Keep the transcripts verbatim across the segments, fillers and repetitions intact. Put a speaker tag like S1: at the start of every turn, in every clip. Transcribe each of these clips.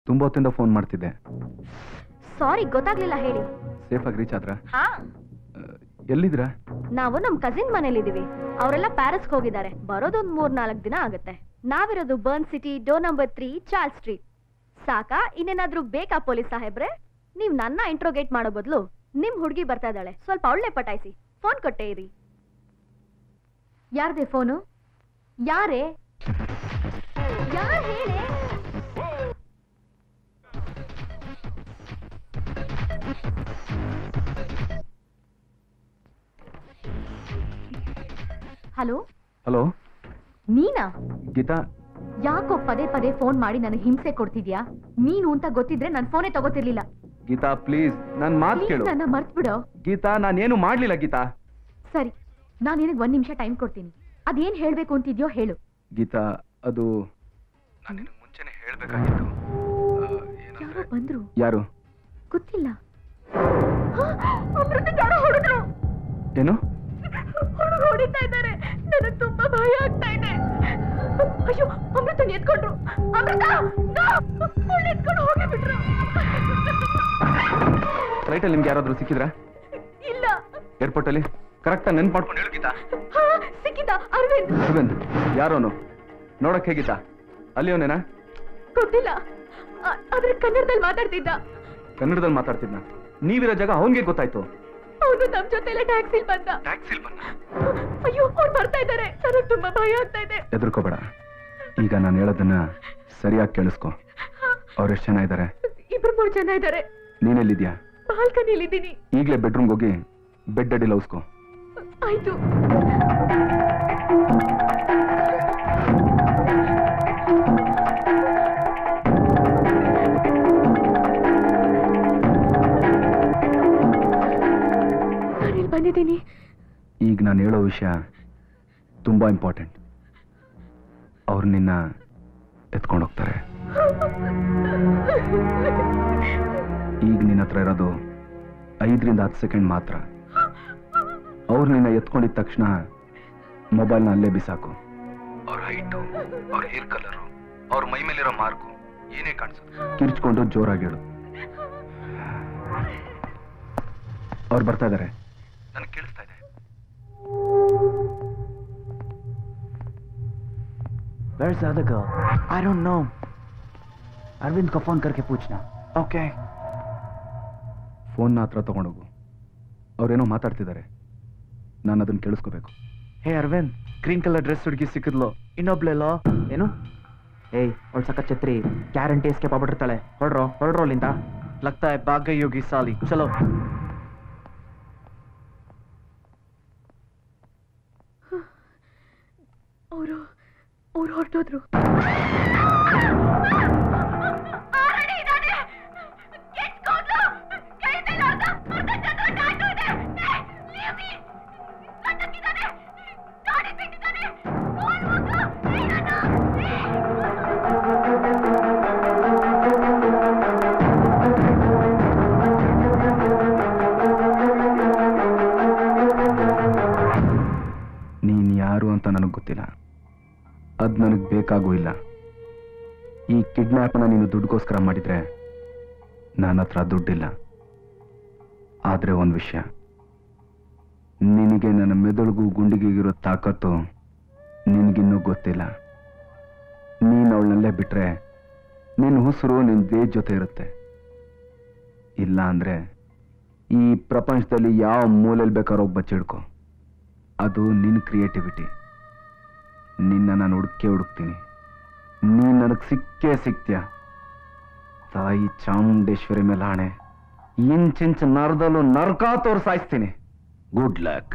S1: ತುಂಬಾ ಹೊತ್ತಿಂದ ಫೋನ್ ಮಾಡ್ತಿದ್ದೆ.
S2: ಸಾರಿ, ಗೊತ್ತಾಗ್ಲಿಲ್ಲ. ಹೇಳಿ.
S1: ಸೇಫ್ ಆಗಿ ರೀಚ್ ಆದ್ರ?
S2: ಹಾ.
S1: ಎಲ್ಲಿದ್ದೀರಾ?
S2: ನಾವು ನಮ್ ಕಸಿನ್ ಮನೇಲಿದ್ದೀವಿ. ಅವರೆಲ್ಲ ಪ್ಯಾರಿಸ್ಗೆ ಹೋಗಿದ್ದಾರೆ. ಬರೋದೊಂದ್ ಮೂರ್ ನಾಲ್ಕು ದಿನ ಆಗುತ್ತೆ. ನಾವಿರೋದು Bern city, door number three, Charles street. ಸಾಕಾ? ಇನ್ನೇನಾದ್ರೂ ಬೇಕಾ ಪೊಲೀಸ್ ಸಾಹೇಬ್ರೆ? ನೀವ್ ನನ್ನ ಇಂಟ್ರೋಗೇಟ್ ಮಾಡೋ ಬದಲು ನಿಮ್ ಹುಡುಗಿ ಬರ್ತಾ ಇದ್ದಾಳೆ, ಸ್ವಲ್ಪ ಅವಳನ್ನೇ ಪಟಾಯಿಸಿ. ಫೋನ್ ಕೊಟ್ಟೆ ಇರಿ. ಯಾರ್ದೇ ಫೋನು? ಯಾರೇ? ಯಾರ್ ಹೇಳಿ? ಹಲೋ.
S1: ಹಲೋ,
S2: ನೀನಾ?
S1: ಗೀತಾ.
S2: ಯಾಕೋ ಪದೇ ಪದೇ ಫೋನ್ ಮಾಡಿ ನನಗೆ ಹಿಂಸೆ ಕೊಡ್ತಿದ್ಯಾ? ನೀನು ಅಂತ ಗೊತ್ತಿದ್ರೆ ನನ್ ಫೋನೇ ತಗೋತಿರ್ಲಿಲ್ಲ.
S1: ಗೀತಾ ಪ್ಲೀಸ್, ನನ್ ಮಾತು ಕೇಳು.
S2: ನನ್ನ ಮರ್ತ್ ಬಿಡೋ.
S1: ಗೀತಾ, ನಾನೇನು ಮಾಡ್ಲಿಲ್ಲ ಗೀತಾ.
S2: ಸರಿ, ನಾನು ನಿನಗೆ ಒಂದ್ ನಿಮಿಷ ಟೈಮ್ ಕೊಡ್ತೀನಿ. ಅದೇನ್ ಹೇಳ್ಬೇಕು ಅಂತಿದ್ಯೋ ಹೇಳು.
S1: ಗೀತಾ, ಅದು ನಾನು ನಿನಗೆ ಮುಂಚೆನೆ ಹೇಳ್ಬೇಕಾಗಿತ್ತು.
S2: ಯಾರೋ ಬಂದ್ರು.
S1: ಯಾರು?
S2: ಗೊತ್ತಿಲ್ಲ. ಯಾರೋ ಹೊಡೆದ್ರು.
S1: ಏನು?
S2: ಹೊಡಿತಾ ಇದ್ದಾರೆ. ನನಗೆ ತುಂಬಾ ಭಯ ಆಗ್ತಾ ಇದೆ. ಅಯ್ಯೋ, ಅಮೃತನ ಎತ್ಕೊಂಡ್ರು. ಅಮೃತ ಎತ್ಕೊಂಡು ಹೋಗಿ ಬಿಟ್ರು.
S1: ಫ್ಲೈಟ್ ಅಲ್ಲಿ ನಿಮ್ಗೆ ಯಾರಾದ್ರೂ ಸಿಕ್ಕಿದ್ರಾ?
S2: ಇಲ್ಲ.
S1: ಏರ್ಪೋರ್ಟ್ ಅಲ್ಲಿ ಕರೆಕ್ಟ್ ಆಗಿ ನೆನ್ಪು ಮಾಡ್ಕೊಂಡು ಹೇಳು ಗೀತಾ.
S2: ಸಿಕ್ಕಿದ್ದ ಅರವಿಂದ್.
S1: ಅರವಿಂದ್ ಯಾರೋನು? ನೋಡಕ್ ಹೇಗಿದ್ದ? ಅಲ್ಲಿ ಅವನೇನಾ?
S2: ಗೊತ್ತಿಲ್ಲ, ಆದ್ರೆ ಕನ್ನಡದಲ್ಲಿ ಮಾತಾಡ್ತಿದ್ದ.
S1: ಕನ್ನಡದಲ್ಲಿ ಮಾತಾಡ್ತಿದ್ನ? ನೀವಿರೋ ಜಾಗ ಅವನ್ಗೆ ಗೊತ್ತಾಯ್ತು?
S2: ಅವನು ನಮ್ ಜೊತೆಲೆ ಟ್ಯಾಕ್ಸಿಲ್ ಬಂದ.
S1: ಟ್ಯಾಕ್ಸಿಲ್ ಬಂದ?
S2: ಅಯ್ಯೋ, ಅವ್ರು ಬರ್ತಾ ಇದ್ದಾರೆ. ನನಗೆ ತುಂಬಾ ಭಯ ಆಗ್ತಾ ಇದೆ.
S1: ಹೆದರ್ಕೋಬೇಡ. ಈಗ ನಾನು ಹೇಳೋದನ್ನ ಸರಿಯಾಗಿ ಕೇಳಿಸ್ಕೊ. ಅವ್ರು ಎಷ್ಟು ಜನ ಇದ್ದಾರೆ?
S2: ಇಬ್ರು ಮೂರು ಜನ ಇದ್ದಾರೆ.
S1: ನೀನೆಲ್ಲಿದ್ಯಾ?
S2: ಬಾಲ್ಕನಿಯಲ್ಲಿ ಇದ್ದೀನಿ.
S1: ಈಗಲೇ ಬೆಡ್ರೂಮ್ಗೆ ಹೋಗಿ ಬೆಡ್ ಅಡಿ ಲೌಸ್ಕೊ.
S2: ಆಯ್ತು. ನಾನಿಲ್ಲಿ ಬಂದಿದ್ದೀನಿ.
S1: ಈಗ ನಾನು ಹೇಳೋ ವಿಷಯ ತುಂಬಾ ಇಂಪಾರ್ಟೆಂಟ್. ಅವ್ರು ನಿನ್ನ ಎತ್ಕೊಂಡು ಹೋಗ್ತಾರೆ. ಈಗ ನಿನ್ನ ಹತ್ರ ಇರೋದು ಐದರಿಂದ ಹತ್ತು ಸೆಕೆಂಡ್ ಮಾತ್ರ. ಅವ್ರು ನಿನ್ನ ಎತ್ಕೊಂಡಿದ ತಕ್ಷಣ ಮೊಬೈಲ್ನ ಅಲ್ಲೇ ಬಿಸಾಕು. ಅವ್ರ ಹೈಟು, ಅವ್ರ ಹೇರ್ ಕಲರು, ಅವ್ರ ಮೈ ಮೇಲಿರೋ ಮಾರ್ಕು ಏನೇ ಕಾಣಿಸೋದು ಕಿರ್ಚ್ಕೊಂಡು ಜೋರಾಗಿ ಹೇಳು. ಅವ್ರು ಬರ್ತಾ ಇದ್ದಾರೆ. ನನಗೆ ಕೇಳಿಸ್ತಾ ಇದೆ.
S3: Where's the other girl? I don't know. Arvind को फोन करके पूछना. Okay.
S1: ಫೋನ್ನ ಹತ್ರ ತಗೊಂಡೋಗು. ಅವ್ರೇನೋ ಮಾತಾಡ್ತಿದ್ದಾರೆ, ನಾನು ಅದನ್ನ ಕೇಳಿಸ್ಕೋಬೇಕು.
S3: Hey Arvind, green color dress ಹುಡುಗಿ ಸಿಕ್ಕಿದ್ಲು. ಇನ್ನೊಬ್ಳೆಲ್ಲೋ ಏನು? ಏಯ್, ಅವಳು ಸಕ್ಕ ಛತ್ರಿ ಗ್ಯಾರಂಟಿ ಎಸ್ಕೇಪ್ ಆಗ್ಬಿಟ್ಟಿರ್ತಾಳೆ. ಹೊರಡ್ರೋ ಹೊರಡ್ರೋ ಅಲ್ಲಿಂದ. ಲಗ್ತಾ ಹೈ ಭಾಗ್ ಗಯಿ ಹೋಗಿ ಸಾಲಿ. ಚಲೋ.
S2: ಅವರು ಅವ್ರು ಹೊರಟೋದ್ರು.
S1: ನೀನ್ ಯಾರು ಅಂತ ನನಗೆ ಗೊತ್ತಿಲ್ಲ. ಅದ್ ನನಗೆ ಬೇಕಾಗೂ ಇಲ್ಲ. ಈ ಕಿಡ್ನಾಪ್ನ ನೀನು ದುಡ್ಡುಗೋಸ್ಕರ ಮಾಡಿದ್ರೆ ನನ್ನ ಹತ್ರ ದುಡ್ಡಿಲ್ಲ. ಆದ್ರೆ ಒಂದು ವಿಷಯ, ನಿನಗೆ ನನ್ನ ಮೆದುಳಿಗೂ ಗುಂಡಿಗೆಗಿರೋ ತಾಕತ್ತು ನಿನಗಿನ್ನೂ ಗೊತ್ತಿಲ್ಲ. ನೀನು ಅವಳನ್ನಲ್ಲೇ ಬಿಟ್ರೆ ನಿನ್ನ ಉಸಿರು ನಿನ್ನ ದೇಹ ಜೊತೆ ಇರುತ್ತೆ. ಇಲ್ಲ ಅಂದ್ರೆ ಈ ಪ್ರಪಂಚದಲ್ಲಿ ಯಾವ ಮೂಲೆಯಲ್ಲಿ ಬೇಕಾರೋ ಬಚ್ಚಿಡ್ಕೊ. ಅದು ನಿನ್ನ ಕ್ರಿಯೇಟಿವಿಟಿ. ನಿನ್ನ ನಾನು ಹುಡುಕೇ ಹುಡುಕ್ತೀನಿ. ನೀನ್ ನನಗೆ ಸಿಕ್ಕೇ ಸಿಕ್ತೀಯ. ತಾಯಿ ಚಾಮುಂಡೇಶ್ವರಿ ಮೇಲೆ ಆಣೆ, ಇಂಚಿಂಚ್ ನರದಲ್ಲೂ ನರ್ಕ ತೋರ್ಸಾಯಿಸ್ತೀನಿ. Good luck.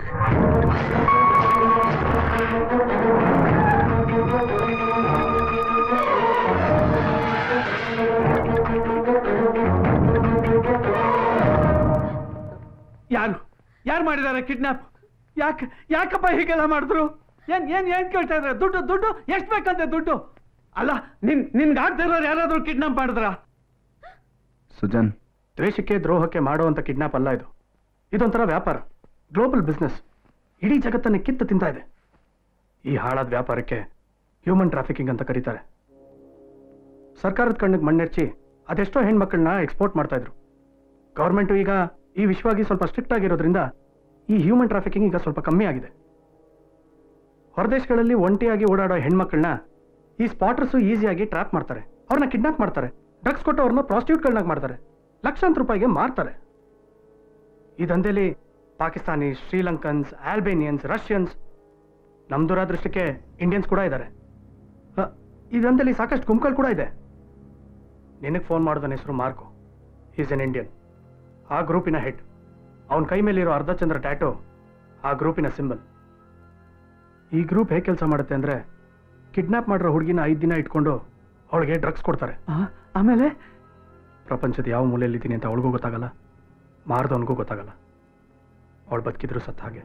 S4: ಯಾರು ಯಾರು ಮಾಡಿದಾರೆ ಕಿಡ್ನಾಪ್? ಯಾಕೆ ಯಾಕಪ್ಪ ಹೀಗೆಲ್ಲ ಮಾಡಿದ್ರು? ಏನ್ ಏನ್ ಏನ್ ಕೇಳ್ತಾ ಇದ್ರೆ? ದುಡ್ಡು ದುಡ್ಡು ಎಷ್ಟು ಬೇಕಂತೆ ದುಡ್ಡು? ಅಲ್ಲ, ನಿನ್ ನಿನ್ಗೆ ಆಗ್ತಿರೋರು ಯಾರಾದ್ರೂ ಕಿಡ್ನಾಪ್ ಮಾಡಿದ್ರ?
S1: ಸುಜನ್,
S4: ದೇಶಕ್ಕೆ ದ್ರೋಹಕ್ಕೆ ಮಾಡುವಂತ ಕಿಡ್ನಾಪ್ ಅಲ್ಲ ಇದು. ಇದೊಂಥರ ವ್ಯಾಪಾರ, ಗ್ಲೋಬಲ್ ಬಿಸ್ನೆಸ್. ಇಡೀ ಜಗತ್ತನ್ನು ಕಿತ್ತು ತಿಂತಾ ಇದೆ. ಈ ಹಾಳಾದ ವ್ಯಾಪಾರಕ್ಕೆ ಹ್ಯೂಮನ್ ಟ್ರಾಫಿಕಿಂಗ್ ಅಂತ ಕರೀತಾರೆ. ಸರ್ಕಾರದ ಕಣ್ಣಿಗೆ ಮಣ್ಣೆಚ್ಚಿ
S5: ಅದೆಷ್ಟೋ ಹೆಣ್ಮಕ್ಳನ್ನ ಎಕ್ಸ್ಪೋರ್ಟ್ ಮಾಡ್ತಾ ಇದ್ರು. ಗೌರ್ಮೆಂಟು ಈಗ ಈ ವಿಷಯವಾಗಿ ಸ್ವಲ್ಪ ಸ್ಟ್ರಿಕ್ಟ್ ಆಗಿರೋದ್ರಿಂದ ಈ ಹ್ಯೂಮನ್ ಟ್ರಾಫಿಕಿಂಗ್ ಈಗ ಸ್ವಲ್ಪ ಕಮ್ಮಿ ಆಗಿದೆ. ಹೊರದೇಶಗಳಲ್ಲಿ ಒಂಟಿಯಾಗಿ ಓಡಾಡೋ ಹೆಣ್ಮಕ್ಳನ್ನ ಈ ಸ್ಪಾಟರ್ಸು ಈಸಿಯಾಗಿ ಟ್ರ್ಯಾಪ್ ಮಾಡ್ತಾರೆ, ಅವ್ರನ್ನ ಕಿಡ್ನಾಪ್ ಮಾಡ್ತಾರೆ, ಡ್ರಗ್ಸ್ ಕೊಟ್ಟು ಅವ್ರನ್ನ ಪ್ರಾಸ್ಟಿಟ್ಯೂಟ್ಗಳನ್ನಾಗಿ ಮಾಡ್ತಾರೆ, ಲಕ್ಷಾಂತರ ರೂಪಾಯಿಗೆ ಮಾರ್ತಾರೆ. ಈ ದಂಧೆಯಲ್ಲಿ ಪಾಕಿಸ್ತಾನಿ, ಶ್ರೀಲಂಕನ್ಸ್, ಆಲ್ಬೇನಿಯನ್ಸ್, ರಷ್ಯನ್ಸ್, ನಮ್ಮ ದುರಾದೃಷ್ಟಕ್ಕೆ ಇಂಡಿಯನ್ಸ್ ಕೂಡ ಇದ್ದಾರೆ. ಈ ದಂಧೆಯಲ್ಲಿ ಸಾಕಷ್ಟು ಗುಂಪುಗಳು ಕೂಡ ಇದೆ. ನಿನಗೆ ಫೋನ್ ಮಾಡೋದನ್ನ ಹೆಸರು ಮಾರ್ಕೋ. ಈಸ್ ಎನ್ ಇಂಡಿಯನ್, ಆ ಗ್ರೂಪಿನ ಹೆಡ್. ಅವನ ಕೈ ಮೇಲಿರೋ ಅರ್ಧಚಂದ್ರ ಟ್ಯಾಟೋ ಆ ಗ್ರೂಪಿನ ಸಿಂಬಲ್. ಈ ಗ್ರೂಪ್ ಹೇಗೆ ಕೆಲಸ ಮಾಡುತ್ತೆ ಅಂದ್ರೆ, ಕಿಡ್ನಾಪ್ ಮಾಡಿರೋ ಹುಡುಗಿನ ಐದು ದಿನ ಇಟ್ಕೊಂಡು ಅವಳಿಗೆ ಡ್ರಗ್ಸ್ ಕೊಡ್ತಾರೆ.
S4: ಆಮೇಲೆ
S5: ಪ್ರಪಂಚದ ಯಾವ ಮೂಲೆಯಲ್ಲಿದ್ದೀನಿ ಅಂತ ಅವಳಿಗೂ ಗೊತ್ತಾಗಲ್ಲ, ಮಾರ್ದವನಿಗೂ ಗೊತ್ತಾಗಲ್ಲ. ಅವಳು ಬದುಕಿದ್ರು ಸತ್ತ ಹಾಗೆ.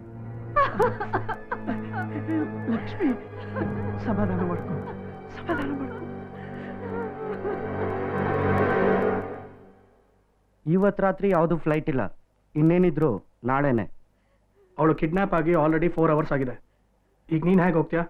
S4: ಲಕ್ಷ್ಮಿ, ಸಮಾಧಾನ ಮಾಡ್ಕೊ, ಸಮಾಧಾನ ಮಾಡ್ಕೊ.
S3: ಇವತ್ತು ರಾತ್ರಿ ಯಾವುದು ಫ್ಲೈಟ್ ಇಲ್ಲ, ಇನ್ನೇನಿದ್ರು ನಾಳೆನೆ.
S5: ಅವಳು ಕಿಡ್ನಾಪ್ ಆಗಿ ಆಲ್ರೆಡಿ ಫೋರ್ ಅವರ್ಸ್ ಆಗಿದೆ. ಈಗ ನೀನು ಹೇಗೆ ಹೋಗ್ತೀಯಾ?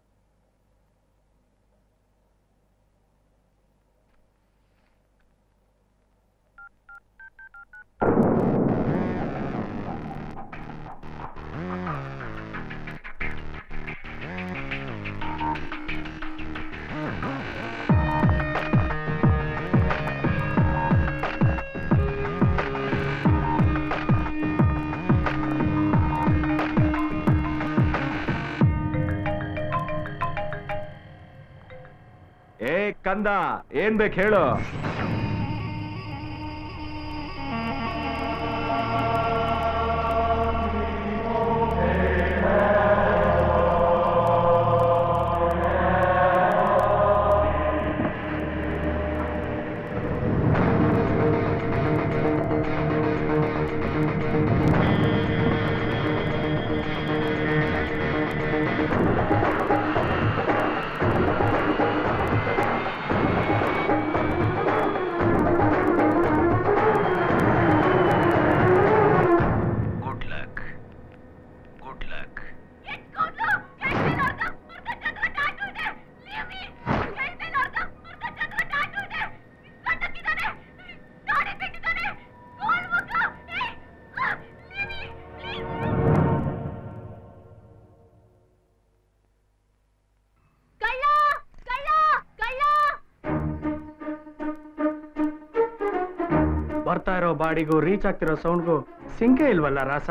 S1: ಕಂದ, ಏನ್ ಬೇಕು ಹೇಳು. ಬರ್ತಾ ಇರೋ ಬಾಡಿಗೂ ರೀಚ್ ಆಗ್ತಿರೋ ಸೌಂಡ್ಗೂ ಸಿಂಕೆ ಇಲ್ವಲ್ಲ ರಾಸ?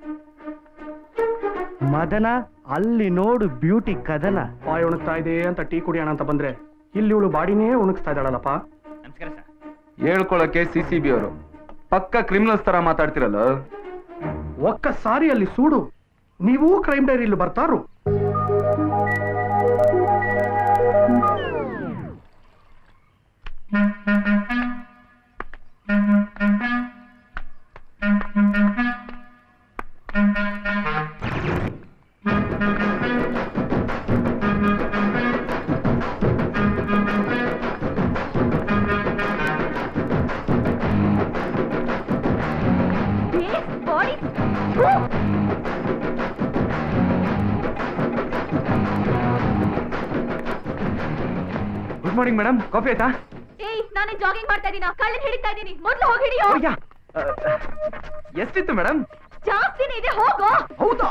S3: ಮದನ, ಅಲ್ಲಿ ನೋಡು ಬ್ಯೂಟಿ ಕದನ.
S5: ಬಾಯಿ ಉಣಗ್ತಾ ಇದೆ ಅಂತ ಟೀ ಕುಡಿಯೋಣ ಅಂತ ಬಂದ್ರೆ ಇಲ್ಲಿ ಇವಳು ಬಾಡಿನೇ ಉಣಗ್ಸ್ತಾ ಇದ್ದಾಳಲ್ಲಪ್ಪ.
S1: ಹೇಳ್ಕೊಳಕ್ಕೆ ಸಿ ಸಿ ಬಿ ಅವರು ಪಕ್ಕ ಕ್ರಿಮಿನಲ್ಸ್ ತರ ಮಾತಾಡ್ತಿರಲ್ಲ.
S5: ಒಕ್ಕ ಸಾರಿ ಅಲ್ಲಿ ಸೂಡು, ನೀವೂ ಕ್ರೈಮ್ ಡೈರಿ ಇಲ್ಲಿ ಬರ್ತಾರು.
S1: ಗುಡ್ ಮಾರ್ನಿಂಗ್ ಮೇಡಮ್, ಕಾಫಿ ಆಯ್ತಾ?
S2: ಏಯ್, ನಾನೇ ಜಾಗಿಂಗ್ ಮಾಡ್ತಾ ಇದೀನಿ, ಕಳ್ಳನ್ ಹಿಡಿತಾ ಇದೀನಿ, ಮೊದ್ಲು ಹೋಗಿ ಹಿಡಿಯೋ.
S1: ಎಷ್ಟಿತ್ತು ಮೇಡಮ್?
S2: ಜಾಸ್ತಿನೇ ಇದೆ, ಹೋಗೋ.
S1: ಹೌದಾ?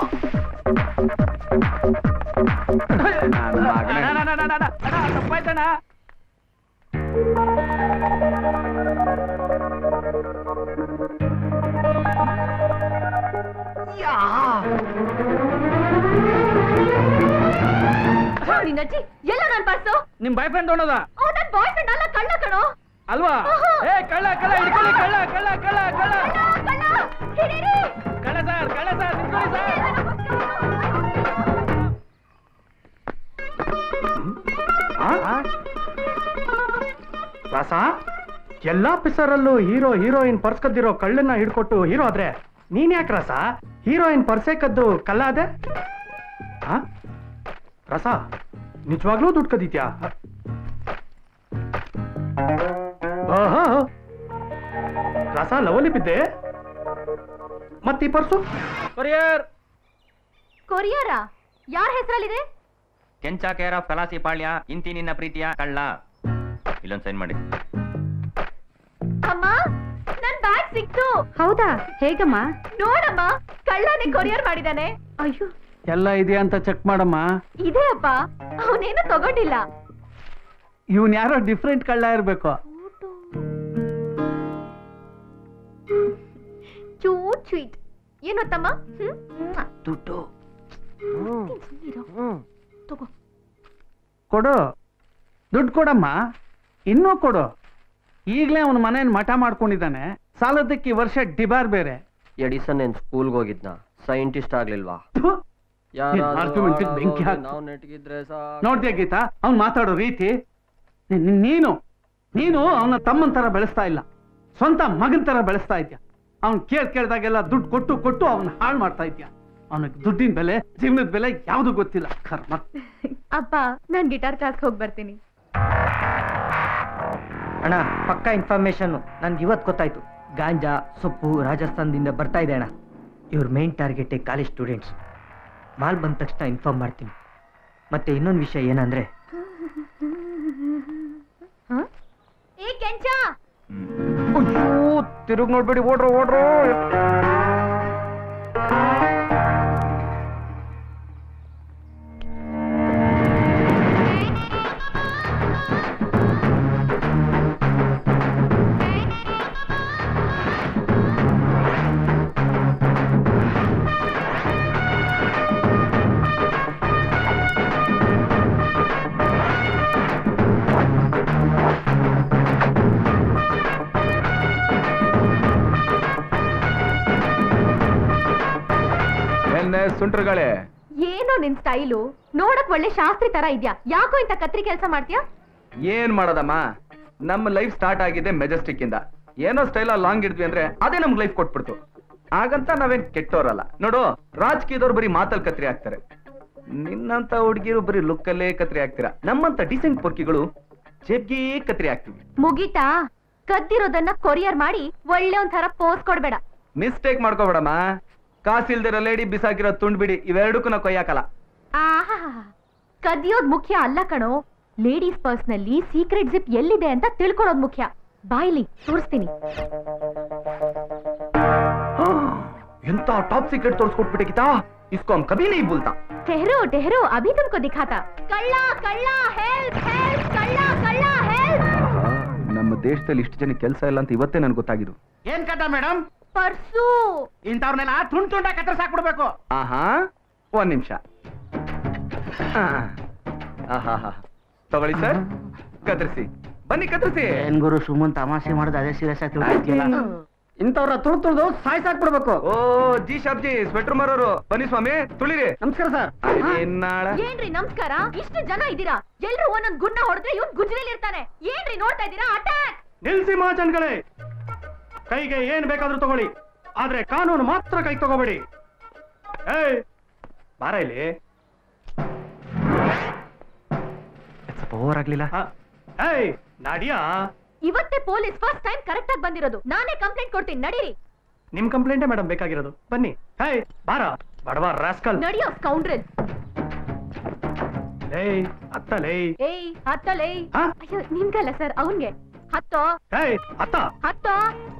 S4: ತಪ್ಪಾಯ್ತಣ್ಣ.
S2: ನಿನ್ನಜ್ಜಿ ಎಲ್ಲ ನನ್ ಪರ್ಸು.
S4: ನಿಮ್ ಬಾಯ್ ಫ್ರೆಂಡ್ ತೊಗೊಂಡದ?
S2: ಓ, ನನ್ ಬಾಯ್ ಫ್ರೆಂಡ್ ಅಲ್ಲ, ಕಳ್ಳ ಕಣೋ.
S4: ಅಲ್ವಾ? ಏ ಕಳ್ಳ ಕಳ್ಳ ಹಿಡ್ಕೊಳ್ಳಿ, ಕಳ್ಳ ಕಳ್ಳ ಕಳ್ಳ ಕಳ್ಳ
S2: ಕಳ್ಳ ಹಿಡೀರಿ.
S4: ಕಳ್ಳ ಸರ್, ಕಳ್ಳ ಸರ್, ನಿಂತ್ಕೊಳ್ಳಿ ಸರ್.
S5: ರಾಸ, ಎಲ್ಲಾ ಪಿಸರಲ್ಲೂ ಹೀರೋ ಹೀರೋಯಿನ್ ಪರ್ಸ್ ಕದ್ದಿರೋ ಕಳ್ಳನ್ನ ಹಿಡ್ಕೊಟ್ಟು ಹೀರೋ ಆದ್ರೆ ನೀನ್ ಯಾಕೆ ರಾಸ ಹೀರೋಯಿನ್ ಪರ್ಸೆ ಕದ್ದು ಕಳ್ಳ ಅದೆ? ರಸ, ನಿಜವಾಗ್ಲೂ ದುಡ್ಡು ಕದೀತ್ಯಾ? ರಸ, ಲವಲಿ ಬಿದ್ದೆ. ಮತ್ತೀ ಪರ್ಸು?
S4: ಕೊರಿಯರ್.
S2: ಕೊರಿಯರಾ? ಯಾರ ಹೆಸರಲ್ಲಿದೆ?
S6: ಕೆಂಚ ಕೇರ್ ಆಫ್ ಕಲಾಸಿ ಪಾಳ್ಯ, ಇಂತಿ ನಿನ್ನ ಪ್ರೀತಿಯ ಕಳ್ಳ. ಇಲ್ಲೊಂದು ಸೈನ್ ಮಾಡಿ.
S2: ಸಿಕ್ತು.
S6: ಹೌದಾ? ಹೇಗಮ್ಮ?
S2: ನೋಡಮ್ಮ, ಕಳ್ಳನೇ ಕೊರಿಯರ್ ಮಾಡಿದಾನೆ.
S6: ಅಯ್ಯೋ,
S4: ಎಲ್ಲ ಇದೆಯಾ ಅಂತ ಚೆಕ್ ಮಾಡಮ್ಮ.
S2: ಇದೆ ಅಪ್ಪ, ಅವನೇನು ತಗೊಂಡಿಲ್ಲ.
S4: ಇವನ್ ಯಾರೋ ಡಿಫ್ರೆಂಟ್ ಕಳ್ಳ ಇರ್ಬೇಕು.
S2: Cute sweet. ಏನು ತಮ್ಮ?
S3: ದುಡ್ಡು
S2: ತಗೋ.
S4: ಕೊಡು, ದುಡ್ಡು ಕೊಡಮ್ಮ, ಇನ್ನೂ ಕೊಡು. ಈಗಲೇ ಅವನ ಮನೇನ ಮಠ ಮಾಡ್ಕೊಂಡಿದ್ದಾನೆ. ಸಾಲದಕ್ಕೆ ಈ ವರ್ಷ ಡಿಬಾರ್ ಬೇರೆ.
S7: ಎಡಿಸನ್ ಏನ್ ಸ್ಕೂಲ್ಗೆ ಹೋಗಿದ್ನ? ಸೈಂಟಿಸ್ಟ್ ಆಗ್ಲಿಲ್ವಾ?
S4: ಥು, ನಿನ್ argument ಗೆ ಬೆಂಕಿ ಹಾಕು.
S7: ನಾವು ನೆಟ್ಗಿದ್ರೆ
S4: ನೋಡ್ದ್ಯಾ ಗೀತಾ ಅವ್ನು ಮಾತಾಡೋ ರೀತಿ? ನೀ- ನೀನು ನೀನು ಅವನ ತಮ್ಮನ ತರ ಬೆಳೆಸ್ತಾ ಇಲ್ಲ, ಸ್ವಂತ ಮಗನ್ ತರ ಬೆಳೆಸ್ತಾ ಇದ್ಯಾ. ಅವ್ನ್ ಕೇಳ್ ಕೇಳ್ದಾಗೆಲ್ಲ ದುಡ್ಡು ಕೊಟ್ಟು ಕೊಟ್ಟು ಅವನ್ನ ಹಾಳು ಮಾಡ್ತಾ ಇದ್ಯಾ. ಅವನಿಗೆ ದುಡ್ಡಿನ ಬೆಲೆ, ಜೀವನದ ಬೆಲೆ ಯಾವ್ದು ಗೊತ್ತಿಲ್ಲ. ಕರ್ಮ.
S2: ಅಪ್ಪ, ನಾನ್ ಗಿಟಾರ್ ಕ್ಲಾಸ್ಗೆ ಹೋಗಿ ಬರ್ತೀನಿ.
S3: ಅಣ್ಣ, ಪಕ್ಕಾ ಇನ್ಫಾರ್ಮೇಶನ್ ನನ್ಗೆ ಇವತ್ತು ಗೊತ್ತಾಯ್ತು. ಗಾಂಜಾ ಸೊಪ್ಪು ರಾಜಸ್ಥಾನದಿಂದ ಬರ್ತಾ ಇದೆ ಅಣ್ಣ. ಇವ್ರ main target college students. Mall ಬಂದ ತಕ್ಷಣ ಇನ್ಫಾರ್ಮ್ ಮಾಡ್ತೀನಿ. ಮತ್ತೆ ಇನ್ನೊಂದು ವಿಷಯ ಏನಂದ್ರೆ,
S2: ಏ ಕೆಂಚ,
S3: ತಿರುಗ್ ನೋಡ್ಬೇಡಿ, ಓಡ್ರೋ ಓಡ್ರೋ.
S1: ಸುಂಟ್ರಗಳೇ,
S2: ಏನೋ ನಿನ್ ಸ್ಟೈಲು ನೋಡಕ್ ಒಳ್ಳೆ ಶಾಸ್ತ್ರಿ ತರ ಇದ್ಯಾ. ಯಾಕೋ ಇಂತ ಕತ್ರಿ ಕೆಲಸ ಮಾಡ್ತೀಯಾ?
S1: ಏನ್ ಮಾಡೋದಮ್ಮ, ನಮ್ಮ ಲೈಫ್ ಸ್ಟಾರ್ಟ್ ಆಗಿದೆ ಮೆಜೆಸ್ಟಿಕ್ ಇಂದ. ಏನೋ ಸ್ಟೈಲ್ ಲಾಂಗ್ ಇದ್ವಿ ಅಂದ್ರೆ ಅದೇ ನಮ್ಗೆ ಲೈಫ್ ಕೊಟ್ಬಿಡ್ತು. ಹಾಗಂತ ನಾವೇನ್ ಕೆಟ್ಟೋರಲ್ಲ. ನೋಡು, ರಾಜಕೀಯದವ್ರು ಬರೀ ಮಾತಲ್ ಕತ್ರಿ ಆಗ್ತಾರೆ. ನಿನ್ನಂತ ಹುಡುಗಿರು ಬರೀ ಲುಕ್ಕಲ್ಲೇ ಕತ್ರಿ ಆಗ್ತೀರಾ. ನಮ್ಮಂತ ಡಿಸೆಂಟ್ ಪೊರ್ಕಿಗಳು ಜೇಬ್ಗೆ ಕತ್ರಿ ಆಗ್ತೀವಿ.
S2: ಮುಗೀತಾ? ಕದ್ದಿರೋದನ್ನ ಕೊರಿಯರ್ ಮಾಡಿ ಒಳ್ಳೆ ಒಂಥರ ಪೋಸ್ ಕೊಡ್ಬೇಡ.
S1: ಮಿಸ್ಟೇಕ್ ಮಾಡ್ಕೋಬೇಡಮ್ಮ. ಕಾಸಿಲ್ದಿರೋ ಲೇಡಿ ಬಿಸಾಕಿರೋ ತುಂಡ್ಬಿಡಿ ಇವೆರಡಕ್ಕೂ ನಾ ಕೊಯ್ಯಾಕಲ್ಲ.
S2: ಆಹಾ, ಕದಿಯೋದ್ ಮುಖ್ಯ ಅಲ್ಲ ಕಣೋ. ಲೇಡೀಸ್ ಪರ್ಸ್ ನಲ್ಲಿ ಸೀಕ್ರೆಟ್ ಜಿಪ್ ಎಲ್ಲಿದೆ ಅಂತ ತಿಳ್ಕೊಳ್ಳೋದ್ ಮುಖ್ಯ. ಬಾಯ್ಲಿ ತೋರಿಸ್ತೀನಿ.
S1: ಎಂತ ಟಾಪ್ ಸೀಕ್ರೆಟ್ ತೋರಿಸ್ಕೊಟ್ಬಿಟ್ಟೆ ಗೀತಾ. ಇಸ್ಕೋ ಹಮ್ ಕಭಿ नहीं बोलता.
S2: ठहरो ठहरो, अभी तुमको दिखाता. ಕಳ್ಳ ಕಳ್ಳ ಹೆಲ್ಪ್ ಹೆಲ್ಪ್, ಕಳ್ಳ ಕಳ್ಳ ಹೆಲ್ಪ್.
S1: ನಮ್ಮ ದೇಶದಲ್ಲಿ ಇಷ್ಟು ಜನ ಕೆಲಸ ಇಲ್ಲ ಅಂತ ಇವತ್ತೇ ನನ್ಗೆ ಗೊತ್ತಾಗಿದ್ದು.
S4: ಏನ್ ಕಥ ಮೇಡಮ್?
S2: ಪರ್ಸು.
S4: ಇಂಥವ್ರನ್ನೆಲ್ಲ ತುಂಡ್ ತುಂಡ ಕತ್ತರಿಸಾಕ್ಬಿಡ್ಬೇಕು.
S1: ಆಹಾ, ಒಂದ್ ನಿಮಿಷ. ಆಹಾ, ತಗೊಳ್ಳಿ ಸರ್, ಕತ್ತರಿಸಿ. ಬನ್ನಿ ಕತ್ತರಿಸಿ.
S3: ಏನ್ ಗುರು ಸುಮ್ಮನ್ ತಮಾಷೆ ಮಾಡೋದು ಅದೇ ಸೀರಿಯಸ್ ಆಗಿ ತಿಳ್ಕೊಳ್ತೀಯಲ್ಲ. ಇಂಥವ್ರ ತುಳು ತುಳಿದು ಸಾಯ್ಸಾಕ್ಬಿಡ್ಬೇಕು.
S1: ಓ ಜಿ ಶಾಬ್ಜಿ, ಸ್ವೆಟರ್ ಮಾರೋರು ಬನ್ನಿ ಸ್ವಾಮಿ, ತುಳಿರಿ.
S3: ನಮಸ್ಕಾರ ಸರ್.
S2: ಏನ್ರಿ ನಮಸ್ಕಾರ? ಇಷ್ಟು ಜನ ಇದ್ದೀರಾ, ಎಲ್ರು ಒಂದೊಂದ್ ಗುನ್ನ ಹೊಡೆದ್ರೆ ಇವ್ನ್ ಗುಜ್ರಲ್ಲಿ ಇರ್ತಾನೆ. ಏನ್ರಿ ನೋಡ್ತಾ ಇದ್ದೀರಾ? ಅಟ್ಯಾಕ್!
S5: ನಿಲ್ಸಿ ಮಹಾಜನ್ಗಳೇ, ಕೈಗೆ ಏನ್ ಬೇಕಾದ್ರೂ ತಗೊಳ್ಳಿ, ಆದ್ರೆ ಕಾನೂನು ಮಾತ್ರ ಕೈ ತಗೋಬೇಡಿ. ಏಯ್ ಬಾರ ಇಲ್ಲಿ.
S3: ಸ್ವಲ್ಪ ಓವರ್ ಆಗ್ಲಿಲ್ಲ.
S5: ಏಯ್ ನಾಡಿಯಾ,
S2: ಇವತ್ತೇ ಪೊಲೀಸ್ ಫಸ್ಟ್ ಟೈಮ್ ಕರೆಕ್ಟ್ ಆಗಿ ಬಂದಿರೋದು. ನಾನೇ ಕಂಪ್ಲೇಂಟ್ ಕೊಡ್ತೀನಿ, ನಡೀರಿ.
S5: ನಿಮ್ ಕಂಪ್ಲೇಂಟೇ ಮೇಡಮ್ ಬೇಕಾಗಿರೋದು. ಬನ್ನಿ. ಏಯ್ ಬಾರ, ಬಡವ ರಾಸ್ಕಲ್.
S2: ನಡಿಯೋ ಸ್ಕೌಂಡ್ರಲ್.
S5: ಏಯ್ ಹತ್ತಲೇ.
S2: ಏಯ್ ಹತ್ತಲೇ.
S5: ಹಾ?
S2: ಅಯ್ಯೋ ನಿಮ್ಗಲ್ಲ ಸರ್, ಅವನ್ಗೆ. ಹತ್ತೋ
S5: ಏಯ್ ಹತ್ತ.
S2: ಹತ್ತೋ.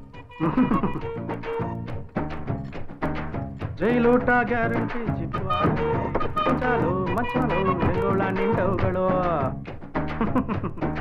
S5: ಜೈಲೂಟ ಗ್ಯಾರಂಟಿ ಜಿಪ್ಪು ಚಾಲು ಮಚಾಲು ಬೆಂಗೋಳ ನಿಂಡವುಗಳು.